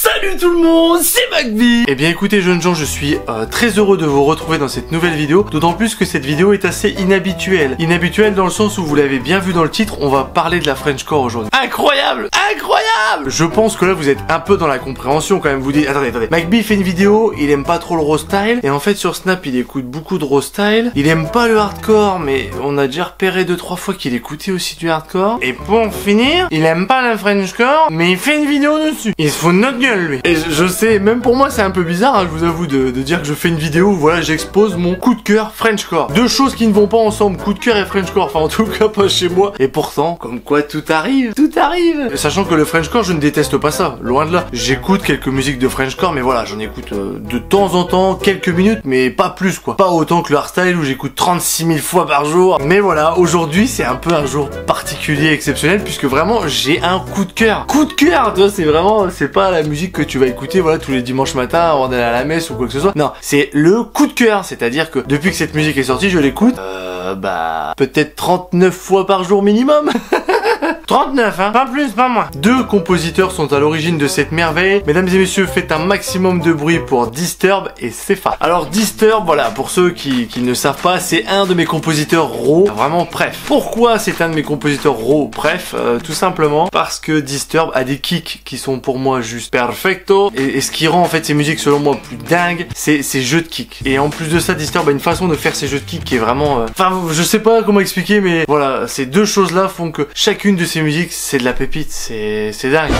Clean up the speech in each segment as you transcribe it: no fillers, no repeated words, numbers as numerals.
Salut tout le monde, c'est McB. Eh bien écoutez jeunes gens, je suis très heureux de vous retrouver dans cette nouvelle vidéo, d'autant plus que cette vidéo est assez inhabituelle. Inhabituelle dans le sens où vous l'avez bien vu dans le titre, on va parler de la Frenchcore aujourd'hui. Incroyable, incroyable. Je pense que là vous êtes un peu dans la compréhension quand même, vous dites, attendez, McB fait une vidéo, il aime pas trop le raw style, et en fait sur Snap il écoute beaucoup de raw style, il aime pas le hardcore, mais on a déjà repéré 2-3 fois qu'il écoutait aussi du hardcore, et pour finir, il aime pas la Frenchcore, mais il fait une vidéo dessus. Il se fout de notre gueule lui. Et je sais, même pour moi c'est un peu bizarre, hein, je vous avoue, de dire que je fais une vidéo où voilà, j'expose mon coup de cœur Frenchcore. Deux choses qui ne vont pas ensemble, coup de cœur et Frenchcore, enfin en tout cas pas chez moi. Et pourtant, comme quoi tout arrive, tout arrive. Sachant que le Frenchcore, je ne déteste pas ça, loin de là. J'écoute quelques musiques de Frenchcore, mais voilà, j'en écoute de temps en temps, quelques minutes, mais pas plus quoi. Pas autant que le hardstyle où j'écoute 36 000 fois par jour. Mais voilà, aujourd'hui c'est un peu un jour particulier, exceptionnel, puisque vraiment j'ai un coup de cœur. Coup de cœur, tu vois, c'est vraiment, c'est pas la musique que tu vas écouter voilà tous les dimanches matins avant d'aller à la messe ou quoi que ce soit. Non, c'est le coup de cœur, c'est-à-dire que depuis que cette musique est sortie, je l'écoute peut-être 39 fois par jour minimum. 39 hein, pas plus, pas moins. Deux compositeurs sont à l'origine de cette merveille. Mesdames et messieurs, faites un maximum de bruit pour Disturb et Sefa. Alors Disturb, voilà, pour ceux qui ne savent pas, c'est un de mes compositeurs raw, vraiment bref. Pourquoi c'est un de mes compositeurs raw bref? Tout simplement parce que Disturb a des kicks qui sont pour moi juste perfecto, et ce qui rend en fait ces musiques selon moi plus dingues, c'est ces jeux de kicks. Et en plus de ça, Disturb a une façon de faire ces jeux de kicks qui est vraiment... Enfin, je sais pas comment expliquer, mais voilà, ces deux choses là font que chacune de ces musiques, c'est de la pépite, c'est dingue.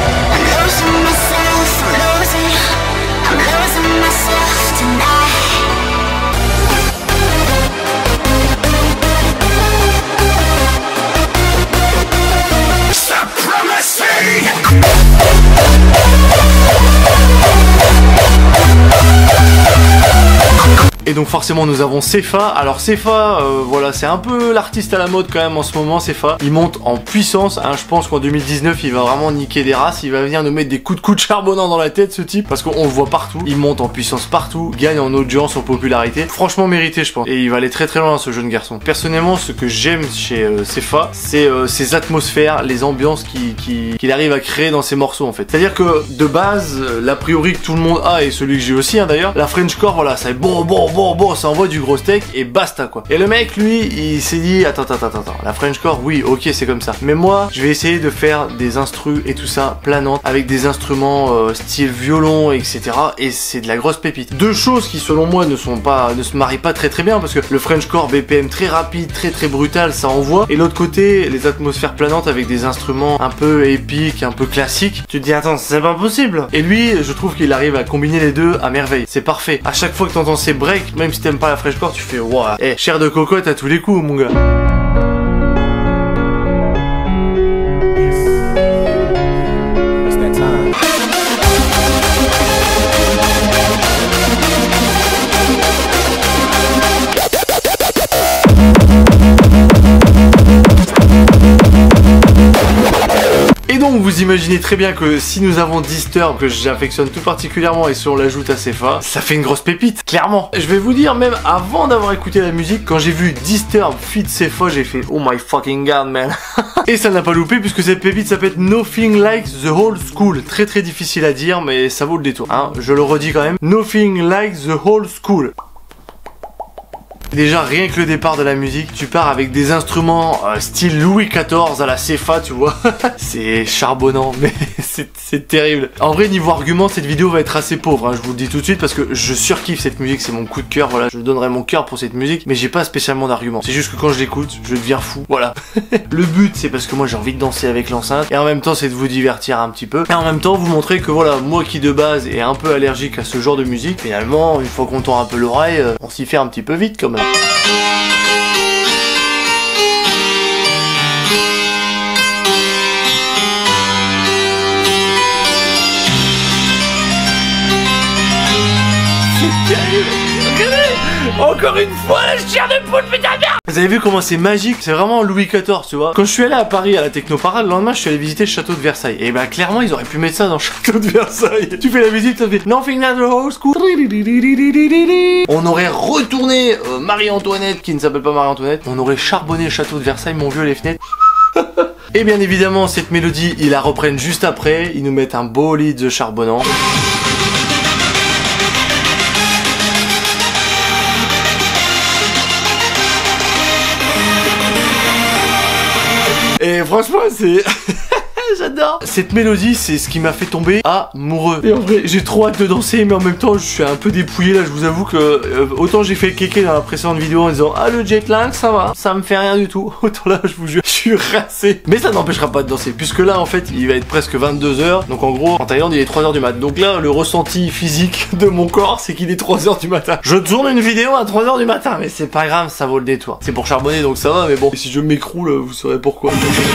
Et donc forcément nous avons Sefa. Alors Sefa, voilà, c'est un peu l'artiste à la mode quand même en ce moment. Sefa, il monte en puissance, hein. Je pense qu'en 2019 il va vraiment niquer des races. Il va venir nous mettre des coups de charbonnant dans la tête, ce type, parce qu'on le voit partout. Il monte en puissance partout, gagne en audience, en popularité. Franchement mérité, je pense. Et il va aller très très loin, ce jeune garçon. Personnellement, ce que j'aime chez Sefa, c'est ses atmosphères, les ambiances qu'il arrive à créer dans ses morceaux en fait. C'est-à-dire que de base, l'a priori que tout le monde a, et celui que j'ai aussi hein, d'ailleurs, la Frenchcore, voilà, ça est bon, ça envoie du gros steak et basta quoi. Et le mec lui, il s'est dit attends, la Frenchcore, oui, ok, c'est comme ça. Mais moi, je vais essayer de faire des instrus et tout ça planantes avec des instruments style violon, etc. Et c'est de la grosse pépite. Deux choses qui selon moi ne se marient pas très bien, parce que le Frenchcore BPM très rapide, très brutal, ça envoie. Et l'autre côté, les atmosphères planantes avec des instruments un peu épiques, un peu classiques. Tu te dis attends, c'est pas possible. Et lui, je trouve qu'il arrive à combiner les deux à merveille. C'est parfait. À chaque fois que t'entends ces breaks, même si t'aimes pas la Frenchcore, tu fais waouh, chair de cocotte à tous les coups mon gars. Donc vous imaginez très bien que si nous avons Disturb, que j'affectionne tout particulièrement, et si on l'ajoute à Sefa, ça fait une grosse pépite, clairement. Je vais vous dire, même avant d'avoir écouté la musique, quand j'ai vu Disturb feat Sefa, j'ai fait oh my fucking god man. Et ça n'a pas loupé, puisque cette pépite s'appelle Nothing Like the Old School. Très difficile à dire, mais ça vaut le détour, hein. Je le redis quand même, Nothing Like the Old School. Déjà rien que le départ de la musique, tu pars avec des instruments style Louis XIV à la Sefa, tu vois. C'est charbonnant, mais c'est terrible. En vrai, niveau argument, cette vidéo va être assez pauvre, hein, je vous le dis tout de suite, parce que je surkiffe cette musique, c'est mon coup de cœur, voilà. Je donnerai mon cœur pour cette musique, mais j'ai pas spécialement d'argument. C'est juste que quand je l'écoute, je deviens fou, voilà. Le but, c'est parce que moi j'ai envie de danser avec l'enceinte, et en même temps c'est de vous divertir un petit peu, et en même temps vous montrer que voilà, moi qui de base est un peu allergique à ce genre de musique, finalement, une fois qu'on tend un peu l'oreille, on s'y fait un petit peu vite quand même. C'est terrible. Regardez, encore une fois la chair de poule, putain de merde. Vous avez vu comment c'est magique? C'est vraiment Louis XIV, tu vois. Quand je suis allé à Paris à la Technoparade, le lendemain je suis allé visiter le château de Versailles. Et bah clairement ils auraient pu mettre ça dans le château de Versailles. Tu fais la visite, ça fait Nothing Like the Old School. On aurait retourné Marie-Antoinette, qui ne s'appelle pas Marie-Antoinette. On aurait charbonné le château de Versailles, mon vieux, les fenêtres. Et bien évidemment, cette mélodie, ils la reprennent juste après. Ils nous mettent un beau lead charbonnant. Et franchement, c'est... J'adore. Cette mélodie, c'est ce qui m'a fait tomber amoureux. Et en vrai, j'ai trop hâte de danser, mais en même temps, je suis un peu dépouillé là. Je vous avoue que autant j'ai fait le kéké dans la précédente vidéo en disant ah le jet lag ça va, ça me fait rien du tout. Autant là, je vous jure, je suis rincé. Mais ça n'empêchera pas de danser, puisque là en fait, il va être presque 22h. Donc en gros, en Thaïlande, il est 3h du mat. Donc là, le ressenti physique de mon corps, c'est qu'il est 3h du matin. Je tourne une vidéo à 3h du matin, mais c'est pas grave, ça vaut le détour. C'est pour charbonner, donc ça va. Mais bon, si je m'écroule, vous saurez pourquoi.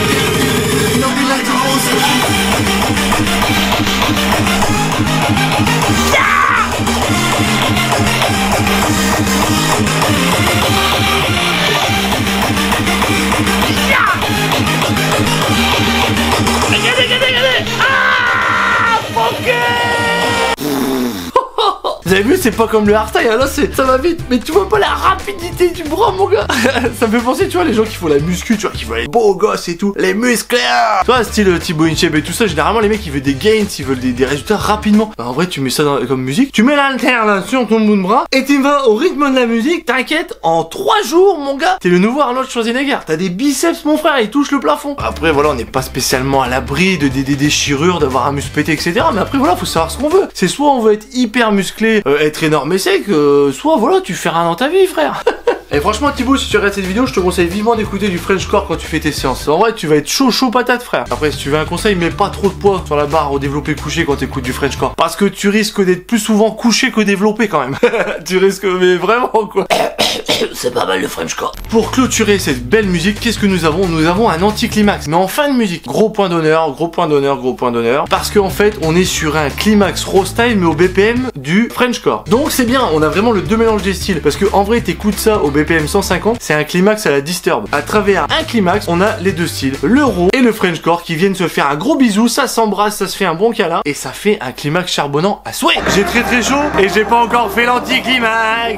Vous avez vu, c'est pas comme le hardstyle, là ça va vite, mais tu vois pas la rapidité du bras mon gars. Ça me fait penser, tu vois, les gens qui font la muscu, tu vois, qui veulent les beaux gosses et tout, les muscles, tu vois, style Thibaut InShape et tout ça, généralement les mecs ils veulent des gains, ils veulent des résultats rapidement. Bah, en vrai tu mets ça comme musique, tu mets l'haltère là sur ton bout de bras, et tu vas au rythme de la musique, t'inquiète, en 3 jours mon gars, t'es le nouveau Arnold Schwarzenegger, t'as des biceps mon frère, ils touchent le plafond. Après voilà, on n'est pas spécialement à l'abri de des déchirures, d'avoir un muscle pété, etc. Mais après voilà, faut savoir ce qu'on veut. C'est soit on veut être hyper musclé, être énorme et sec, soit voilà, tu fais rien dans ta vie frère. Et franchement Thibaut, si tu regardes cette vidéo, je te conseille vivement d'écouter du Frenchcore quand tu fais tes séances. En vrai tu vas être chaud patate frère. Après si tu veux un conseil, mets pas trop de poids sur la barre au développé couché quand t'écoutes du Frenchcore, parce que tu risques d'être plus souvent couché que développé quand même. Tu risques, mais vraiment quoi. C'est pas mal le Frenchcore. Pour clôturer cette belle musique, qu'est-ce que nous avons? Nous avons un anticlimax, mais en fin de musique. Gros point d'honneur, gros point d'honneur, gros point d'honneur. Parce qu'en fait, on est sur un climax raw style, mais au BPM du Frenchcore. Donc c'est bien, on a vraiment le deux mélanges des styles. Parce que en vrai, t'écoutes ça au BPM 150, c'est un climax à la Disturb. À travers un climax, on a les deux styles, le raw et le Frenchcore, qui viennent se faire un gros bisou, ça s'embrasse, ça se fait un bon câlin, et ça fait un climax charbonnant à souhait. J'ai très chaud, et j'ai pas encore fait l'anticlimax.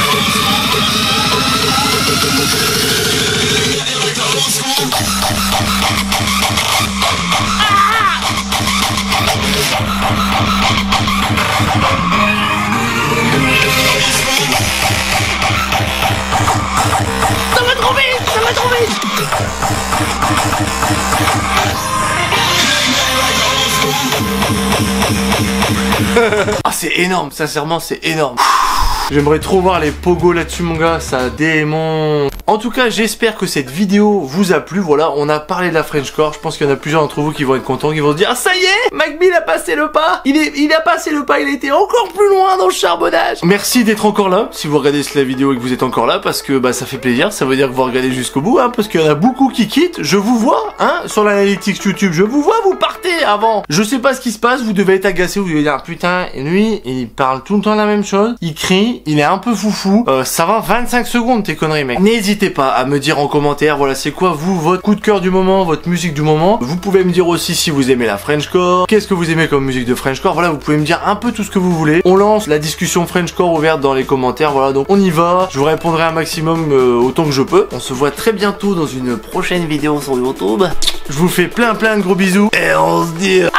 Ça va trop vite, ça va trop vite. Ah c'est énorme, sincèrement c'est énorme. J'aimerais trop voir les pogos là-dessus mon gars, ça démonte. En tout cas, j'espère que cette vidéo vous a plu. Voilà, on a parlé de la Frenchcore. Je pense qu'il y en a plusieurs d'entre vous qui vont être contents, qui vont se dire ah ça y est, McBee il a passé le pas. Il a passé le pas, il a été encore plus loin dans le charbonnage. Merci d'être encore là, si vous regardez la vidéo et que vous êtes encore là, parce que bah ça fait plaisir, ça veut dire que vous regardez jusqu'au bout, hein, parce qu'il y en a beaucoup qui quittent. Je vous vois, hein, sur l'analytics YouTube, je vous vois, vous partez avant. Je sais pas ce qui se passe, vous devez être agacé, vous devez dire putain, lui, il parle tout le temps la même chose, il crie, il est un peu foufou. Ça va 25 secondes tes conneries mec. N'hésitez pas à me dire en commentaire, voilà c'est quoi vous, votre coup de cœur du moment, votre musique du moment. Vous pouvez me dire aussi si vous aimez la Frenchcore, qu'est-ce que vous aimez comme musique de Frenchcore, voilà vous pouvez me dire un peu tout ce que vous voulez. On lance la discussion Frenchcore ouverte dans les commentaires, voilà donc on y va, je vous répondrai un maximum autant que je peux. On se voit très bientôt dans une prochaine vidéo sur YouTube. Je vous fais plein de gros bisous et on se dit